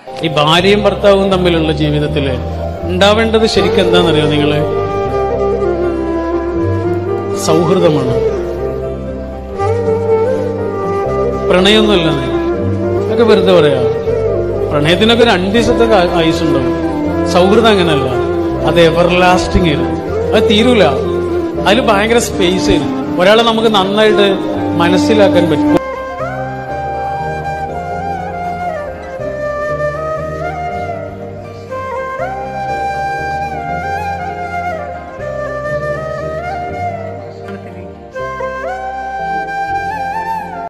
ഈ ഭാര്യയും ഭർത്താവും തമ്മിലുള്ള ജീവിതത്തില് ഉണ്ടാവേണ്ടത് ശരിക്കും എന്താണെന്നറിയോ നിങ്ങള്? സൗഹൃദമാണ്, പ്രണയമൊന്നുമല്ല. അതൊക്കെ വെറുതെ പറയാ. പ്രണയത്തിനൊക്കെ 2 ദിവസത്തെ ആയുസുണ്ടാവും. സൗഹൃദം അങ്ങനെയല്ല, അത് എവർലാസ്റ്റിംഗ് ആയിരുന്നു. അത് തീരൂല. അതിൽ ഭയങ്കര സ്പേസ് ആയിരുന്നു. ഒരാളെ നമുക്ക് നന്നായിട്ട് മനസ്സിലാക്കാൻ പറ്റും.